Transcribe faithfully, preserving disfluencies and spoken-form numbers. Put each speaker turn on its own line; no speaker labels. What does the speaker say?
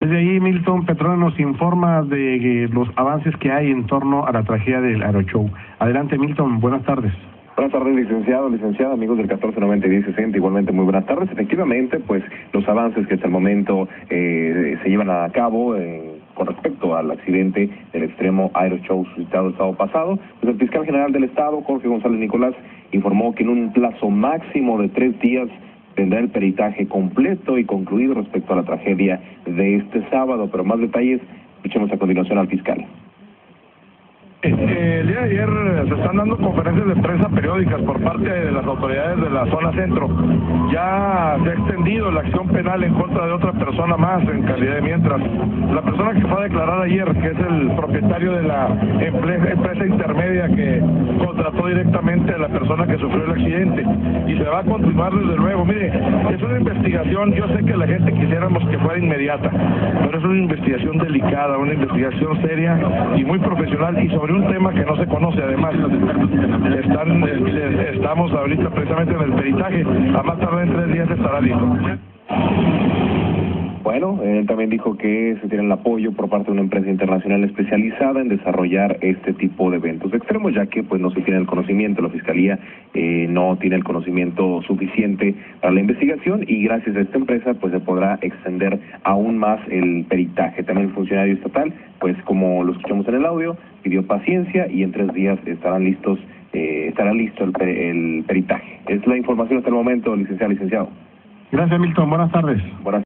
Desde ahí, Milton, Petrona nos informa de eh, los avances que hay en torno a la tragedia del Aeroshow. Adelante, Milton, buenas tardes.
Buenas tardes, licenciado, licenciada, amigos del catorce noventa y diez sesenta, igualmente muy buenas tardes. Efectivamente, pues los avances que hasta el momento eh, se llevan a cabo eh, con respecto al accidente del extremo Aeroshow suscitado el sábado pasado, pues el fiscal general del Estado, Jorge González Nicolás, informó que en un plazo máximo de tres días tendrá el peritaje completo y concluido respecto a la tragedia de este sábado, pero más detalles, escuchemos a continuación al fiscal.
Eh, el día de ayer se están dando conferencias de prensa periódicas por parte de las autoridades de la zona centro. Ya se ha extendido la acción penal en contra de otra persona más en calidad de mientras. La persona que fue a declarar ayer, que es el propietario de la empresa intermedia que contrató directamente a la persona que sufrió el accidente. Y se va a continuar desde luego. Mire, es una investigación, yo sé que la gente quisiéramos que fuera inmediata, pero es una investigación delicada, una investigación seria y muy profesional y sobre un tema que no se conoce. Además, están, estamos ahorita precisamente en el peritaje, a más tarde en tres días estará listo.
Bueno, él también dijo que se tiene el apoyo por parte de una empresa internacional especializada en desarrollar este tipo de eventos extremos, ya que pues no se tiene el conocimiento, la Fiscalía eh, no tiene el conocimiento suficiente para la investigación y gracias a esta empresa pues se podrá extender aún más el peritaje. También el funcionario estatal, pues como lo escuchamos en el audio, pidió paciencia y en tres días estarán listos, eh, estará listo el, el peritaje. Es la información hasta el momento, licenciado, licenciado.
Gracias, Milton. Buenas tardes.
Buenas